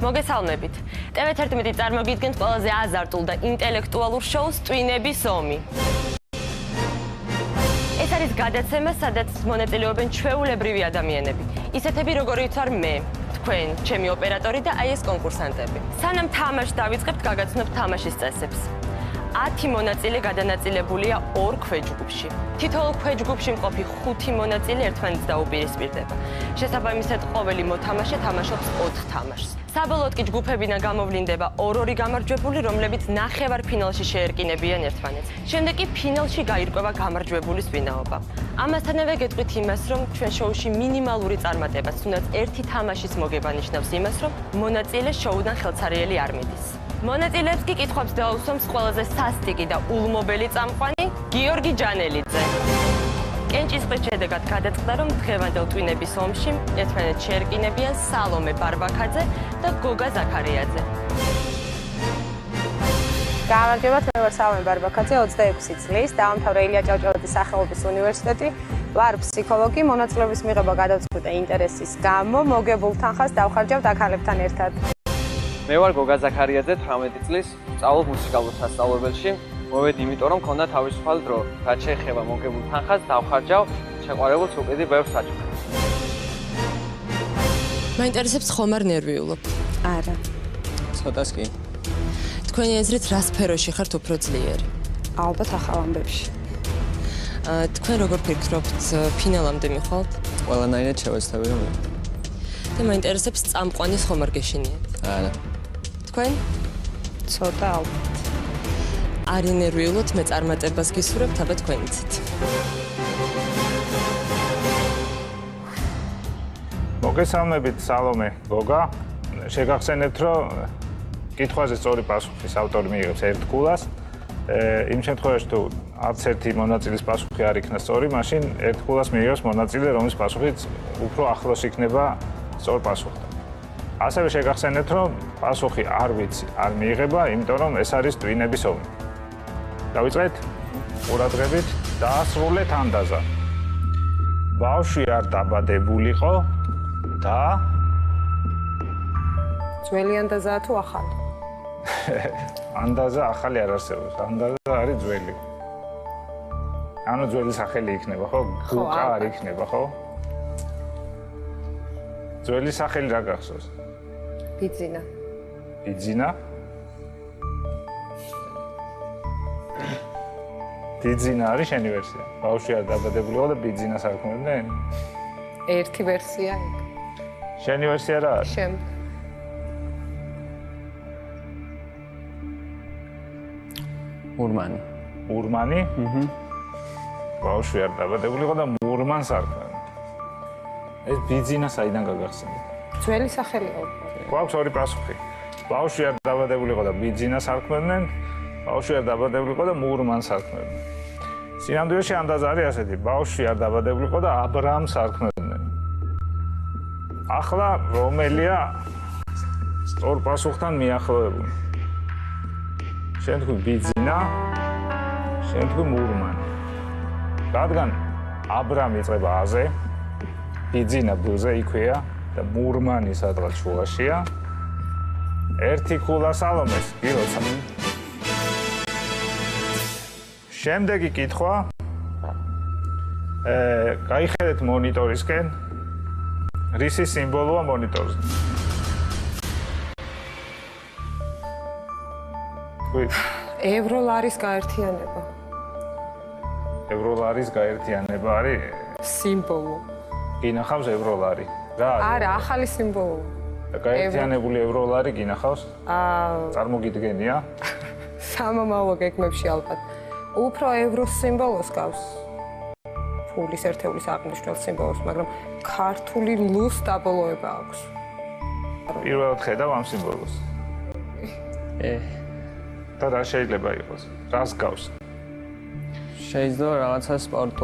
მოგესალმებით. TV11 წარმოგიდგენთ ყველაზე აზარტულ და ინტელექტუალურ შოუს ტვინების ომი. ეს არის გადაცემა, სადაც მონაწილეობენ ჩვეულებრივი ადამიანები. ისეთები, როგორიც ვარ მე, თქვენ, ჩემი ოპერატორი და აი ეს კონკურსანტები. სანამ თამაშს დავიწყებთ, გაგაცნობთ თამაშის წესებს. 10 მონაწილე გადანაწილებულია 2 ქვეჯგუფში. თითოეულ ქვეჯგუფში მყოფი 5 მონაწილე ერთმანეთს დაუპირისპირდება. შესაბამისად, ყოველი მოთამაშე თამაშობს 4 თამაშს. საბოლოოდ კი ჯგუფებიდან გამოვლინდება 2-2 გამარჯვებული, რომლებიც ნახევარფინალში შეერკინებიან ერთმანეთს. შემდეგ კი ფინალში გაირკვევა გამარჯვებულის ვინაობა. ამასთანავე გეტყვით იმას, რომ ჩვენ შოუში მინიმალური წარმატებაც, თუნდაც ერთი თამაშის მოგება ნიშნავს იმას, რომ მონაწილე შოუდან ხელცარიელი არ მიდის. მონაწილეებს კი კითხვებს დაუსვამს ყველაზე სასტიკი და ულმობელი წამყვანი გიორგი ჯანელიძე. კენჭისყრის შედეგად გადაწყდა, რომ დღევანდელ ტვინების ომში ერთმანეთს შეერკინებიან სალომე ბარბაქაძე და გოგა ზაქარიაძე. გამარჯობათ, მე ვარ სალომე ბარბაქაძე, 26 წლის, დაამთავრა ილია ჭავჭავაძის სახელობის უნივერსიტეტი, ვარ ფსიქოლოგი, მონაწილეობის მიღება გადავწყვიტე ინტერესის გამო, მოგებულ თანხას დავხარჯავ აქალებთან ერთად. მე ვარ გოგა ზაქარიაძე, 18 წლის, სწავლობ მუსიკალურ სასწავლებელში. მოვედი იმიტომ, რომ მქონდა თავისუფალი დრო. რაც შეეხება მოგებულ თანხას, დავხარჯავ შეყვარებულს უკედი ბევრ საჭმელს. მაინტერესებს ხომ არ ნერვიულობ? არა. ცოტას კი. თქვენი აზრით, რა სფეროში ხართ უფრო ძლიერი? ალბათ ახალ ამბებში. თქვენ როგორ ფიქრობთ, ფინალამდე მიხვალთ? ყველანაირად შევეცდები რომ მივიდე. და მაინტერესებს წამყვანის ხომ არ გეშინიათ? არა. თქვენ? ცოტა ალბათ. არ ინერვიულოთ, მე წარმატებას გისურვებთ, აბა თქვენიცით. მოგესალმებით, სალომე, გოგა. შეგახსენებთ, რომ კითხვაზე სწორი პასუხის ავტორი მიიღებს 1 ქულას. იმ შემთხვევაში, თუ არც ერთი მონაწილის პასუხი არ იქნა სწორი, მაშინ 1 ქულას მიიღებს მონაწილე, რომლის პასუხიც უფრო ახლოს იქნება სწორ პასუხთან. ასევე შეგახსენებთ, რომ პასუხი არ ვიცი, არ მიიღება, იმიტომ რომ ეს არის ტვინების ომი. დავიწყეთ? ყურადღებით, დაასრულეთ ანდაზა. ბავშვი არ დაბადებულიყო და ძველი ანდაზაა თუ ახალი? ანდაზა ახალი არ არსებობს, ანდაზა არის ძველი. ანუ ძველი სახელი იქნება, ხო? გუკა არ იქნება, ხო? ძველი სახელი რა გახსოვს? ბიძინა. ბიძინა? ბიძინა არის შენი ვერსია. ბავშვი არ დაბადებულიყო და ბიძინას არ ქმნიდნენ? ერთი ვერსია იქ. შენი ვერსია რა არის? შემდეგ. ურმანი. ურმანი? ბავშვი არ დაბადებულიყო და მურმანს არ ქმნიდნენ. ეს ბიძინა საიდან გაგახსენეთ? ძველი სახელია. გვაქვს 2 პასუხი. ბავშვი არ დაბადებულიყო და ბიძინას არ ქმნიდნენ, ბავშვი არ დაბადებულიყო და მურმანს არ ქმნიდნენ. სინამდვილეში ანდაზა არის ასეთი, ბავშვი არ დაბადებულიყო და აბრამს არ ქმნიდნენ. ახლა რომელია სწორ პასუხთან მიახლოებული? შენ თქვი ბიძინა, შენ თქვი მურმანი. რადგან აბრამი იწყება აზე, ბიძინა ბუზე იქვეა და მურმანი სადღაც შუაშია. 1 ქულა სალომეს, გილოცა. შემდეგი კითხვა. გაიხედეთ მონიტორისკენ. რისი სიმბოლოა მონიტორზე? ევროლარის გაერთიანება. ევროლარის გაერთიანება არის სიმბოლო. გინახავს ევროლარი. რა არის? არა, ახალი სიმბოლო. გაერთიანებული ევროლარი გინახავს? წარმოგიდგენია? სამომავლო გეგმებში ალბათ. უფრო ევროს სიმბოლოს გავს. ფულის ერთეულის აღნიშნულ სიმბოლოს, მაგრამ ქართული ლუს დაბოლოება აქვს. პირველად ხედავ ამ სიმბოლოს. და რა შეიძლება იყოს? რას გავს? შეიძლება რაღაცა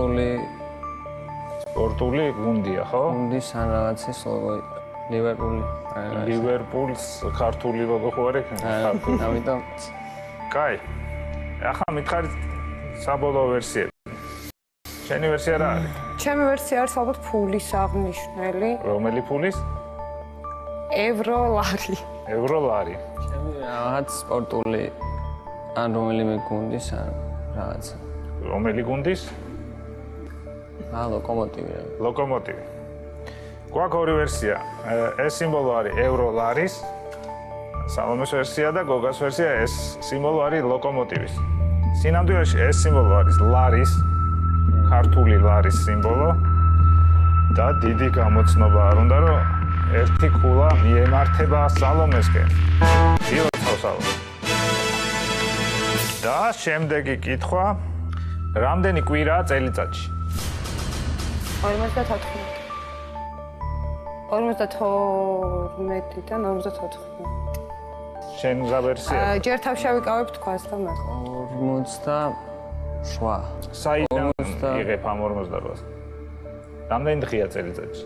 სპორტული გუნდია, ხო? გუნდის ან რაღაცის ლოგო ლივერპული. ლივერპულს ქართული ლოგო ხო არ ექნება? ამიტომ კაი. ახლა მითხარით საბოლოო ვერსიები. შენი ვერსია რა არის? ჩემი ვერსია არის ალბათ ფულის აღნიშნელი. რომელი ფულის? ევროლარი. ევროლარი. ჩემი რაღაც სპორტული ან რომელიმე გუნდის ან რაღაცა. რომელი გუნდის? ლოკომოტივი. ლოკომოტივი. გვაქვს ორი ვერსია. ეს სიმბოლო არის ევროლარის სალომეს ვერსია და გოგას ვერსია ეს სიმბოლო არის ლოკომოტივის. სინამდვილეში ეს სიმბოლო არის ლარის, ქართული ლარის სიმბოლო და დიდი გამოცნობა არ უნდა რომ ერთი ქულა მიემართება სალომესკენ. დილოცავს სალომე. და შემდეგი კითხვა, რამდენი კვირაა წელიწადში? 54. 52-დან 54. შენ რა ვერსია? ჯერ თავში ავიკავებ თქვას და მე. 48. საიდან იღებ ამ 48-ს? რამდენი დღეა წელიწადში?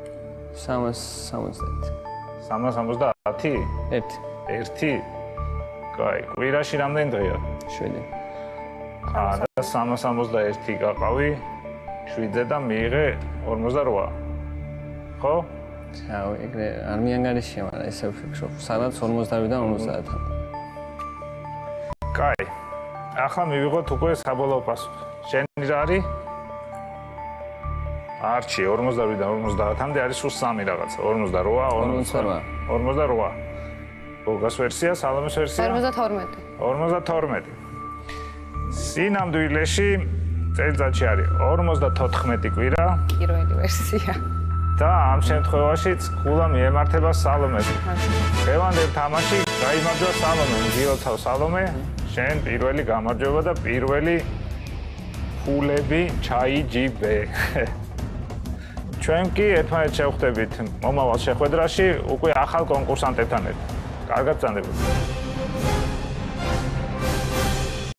360. 370? 1? კაი, კვირაში რამდენი დღეა? 7. და 361 გაყავი 7-ზე და მიიღე 48. ხო? ჩაო, ეგრე არ მიანგარიშია, მაგრამ ესე ვფიქრობ, სადაც 50-დან 50-დან. კაი. ახლა მივიღოთ უკვე საბოლოო პასუხი. შენი რა არის? არჩი 50-დან 50-მდე არის სულ 3 რაღაცა. 48. 48. გოგას ვერსია, სალომეს ვერსია? 52. 52. სინამდვილეში წელიწადში არის 54 კვირა. პირველი ვერსია. და ამ შემთხვევაშიც ქულა მიემართება სალომეს. დღევანდელ თამაში გაიმარჯვა სალომე, მიდიოცავ სალომე, შენ პირველი გამარჯვება და პირველი ქულები ჩაიჯიბე. ჩვენ კი ერთმანეთს შევხვდებით მომავალ შეხვედრაში უკვე ახალ კონკურსანტებთან ერთად. კარგად ბრძანდებოდეთ.